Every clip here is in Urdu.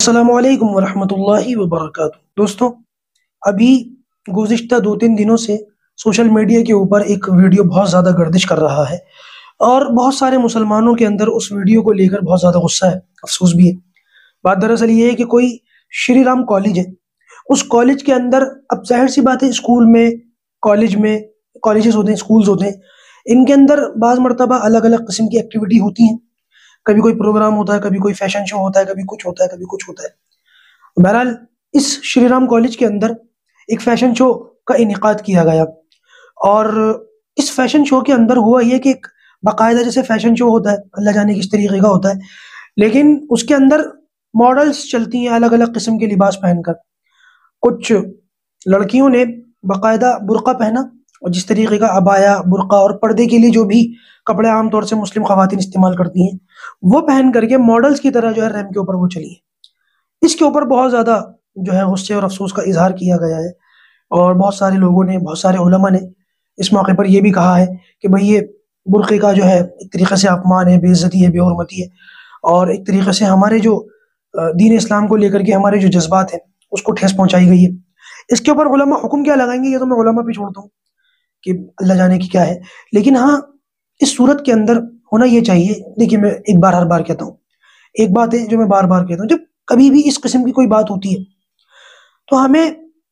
السلام علیکم ورحمۃ اللہ وبرکاتہ دوستوں، ابھی گزشتہ 2-3 دنوں سے سوشل میڈیا کے اوپر ایک ویڈیو بہت زیادہ گردش کر رہا ہے، اور بہت سارے مسلمانوں کے اندر اس ویڈیو کو لے کر بہت زیادہ غصہ ہے، افسوس بھی ہے۔ بات دراصل یہ ہے کہ کوئی شری رام کالج ہے، اس کالج کے اندر اب ظاہر سی بات ہے، اسکول میں، کالج میں، کالجز ہوتے ہیں، اسکولز ہوتے ہیں، ان کے اندر بعض مرتبہ الگ الگ قسم کی ایکٹیویٹی ہوتی ہیں۔ کبھی کوئی پروگرام ہوتا ہے، کبھی کوئی فیشن شو ہوتا ہے، کبھی کچھ ہوتا ہے، کبھی کچھ ہوتا ہے۔ بہرحال اس شری رام کالج کے اندر ایک فیشن شو کا انعقاد کیا گیا، اور اس فیشن شو کے اندر ہوا یہ کہ ایک باقاعدہ جیسے فیشن شو ہوتا ہے، اللہ جانے کس طریقے کا ہوتا ہے، لیکن اس کے اندر ماڈلز چلتی ہیں الگ الگ قسم کے لباس پہن کر۔ کچھ لڑکیوں نے باقاعدہ برقع پہنا، اور جس طریقے کا عبایا، برقع اور پردے کے لیے جو بھی کپڑے عام طور سے مسلم خواتین استعمال کرتی ہیں، وہ پہن کر کے ماڈلز کی طرح جو ہے ریمپ کے اوپر وہ چلی ہیں۔ اس کے اوپر بہت زیادہ جو ہے غصے اور افسوس کا اظہار کیا گیا ہے، اور بہت سارے لوگوں نے، بہت سارے علماء نے اس موقع پر یہ بھی کہا ہے کہ بھئی یہ برقعے کا جو ہے ایک طریقے سے اپمان ہے، بے عزتی ہے، بے حرمتی ہے، اور ایک طریقے سے ہمارے جو دین اسلام کو لے کر کے ہمارے جو جذبات ہیں اس کو ٹھیس پہنچائی گئی ہے۔ اس کے اوپر علماء حکم کیا لگائیں گے یہ تو میں علماء پہ چھوڑتا ہوں کہ اللہ جانے کی کیا ہے، لیکن ہاں اس صورت کے اندر ہونا یہ چاہیے۔ دیکھیے، میں ایک بار ہر بار کہتا ہوں، ایک بات ہے جو میں بار بار کہتا ہوں، جب کبھی بھی اس قسم کی کوئی بات ہوتی ہے تو ہمیں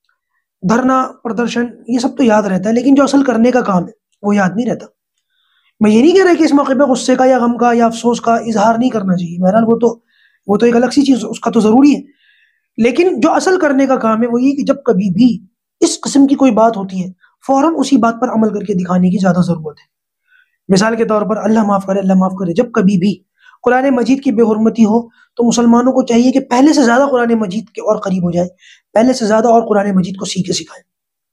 دھرنا، پردرشن، یہ سب تو یاد رہتا ہے، لیکن جو اصل کرنے کا کام ہے وہ یاد نہیں رہتا۔ میں یہ نہیں کہہ رہا کہ اس موقع پہ غصے کا یا غم کا یا افسوس کا اظہار نہیں کرنا چاہیے، بہرحال وہ تو ایک الگ سی چیز، اس کا تو ضروری ہے، لیکن جو اصل کرنے کا کام ہے وہ یہ کہ جب کبھی بھی اس قسم کی کوئی بات ہوتی ہے فوراً اسی بات پر عمل کر کے دکھانے کی زیادہ ضرورت ہے۔ مثال کے طور پر، اللہ معاف کرے، اللہ معاف کرے، جب کبھی بھی قرآن مجید کی بے حرمتی ہو تو مسلمانوں کو چاہیے کہ پہلے سے زیادہ قرآن مجید کے اور قریب ہو جائے، پہلے سے زیادہ اور قرآن مجید کو سیکھے سکھائے۔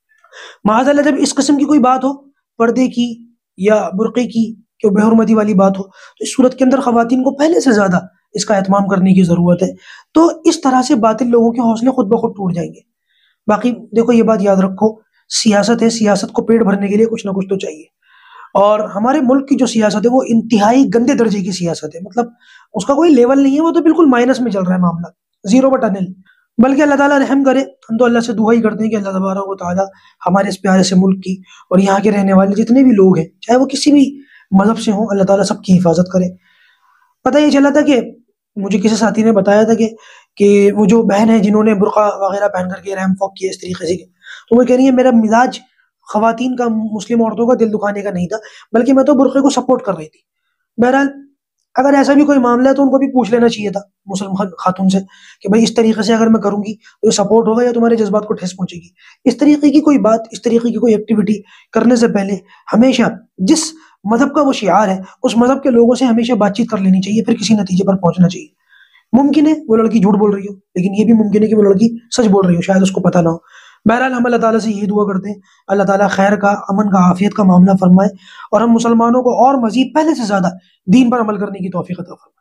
معاذ اللہ، جب اس قسم کی کوئی بات ہو، پردے کی یا برقعے کی، جو بے حرمتی والی بات ہو، تو اس صورت کے اندر خواتین کو پہلے سے زیادہ اس کا اہتمام کرنے کی ضرورت ہے۔ تو اس طرح سے باطل لوگوں کے حوصلے خود بخود ٹوٹ جائیں گے۔ باقی دیکھو، یہ بات یاد رکھو، سیاست ہے، سیاست کو پیٹ بھرنے کے لیے کچھ نہ کچھ تو چاہیے، اور ہمارے ملک کی جو سیاست ہے وہ انتہائی گندے درجے کی سیاست ہے، مطلب اس کا کوئی لیول نہیں ہے، وہ تو بالکل مائنس میں چل رہا ہے معاملہ، 0/0۔ بلکہ اللہ تعالیٰ رحم کرے، ہم تو اللہ سے دعا ہی کرتے ہیں کہ اللہ تبارک و تعالیٰ ہمارے اس پیارے سے ملک کی اور یہاں کے رہنے والے جتنے بھی لوگ ہیں، چاہے وہ کسی بھی مذہب سے ہوں، اللہ تعالیٰ سب کی حفاظت کرے۔ پتہ یہ چلا تھا کہ مجھے کسی ساتھی نے بتایا تھا کہ وہ جو بہن ہے جنہوں نے برقع وغیرہ پہن کر کے ریمپ واک کیا اس طریقے سے، تو وہ کہہ رہی ہے میرا مزاج خواتین کا، مسلم عورتوں کا دل دکھانے کا نہیں تھا، بلکہ میں تو برقعے کو سپورٹ کر رہی تھی۔ بہرحال اگر ایسا بھی کوئی معاملہ ہے تو ان کو بھی پوچھ لینا چاہیے تھا مسلم خاتون سے کہ بھائی اس طریقے سے اگر میں کروں گی تو یہ سپورٹ ہوگا یا تمہارے جذبات کو ٹھیس پہنچے گی۔ اس طریقے کی کوئی بات، اس طریقے کی کوئی ایکٹیویٹی کرنے سے پہلے ہمیشہ جس مذہب کا وہ شعار ہے اس مذہب کے لوگوں سے ہمیشہ بات چیت کر لینی چاہیے، پھر کسی نتیجے پر پہنچنا چاہیے۔ ممکن ہے وہ لڑکی جھوٹ بول رہی ہو، لیکن یہ بھی ممکن ہے کہ وہ لڑکی سچ بول رہی ہو، شاید اس کو پتہ نہ ہو۔ بہرحال ہم اللہ تعالیٰ سے یہی دعا کرتے ہیں، اللہ تعالیٰ خیر کا، امن کا، عافیت کا معاملہ فرمائے، اور ہم مسلمانوں کو اور مزید پہلے سے زیادہ دین پر عمل کرنے کی توفیق عطا فرمائے۔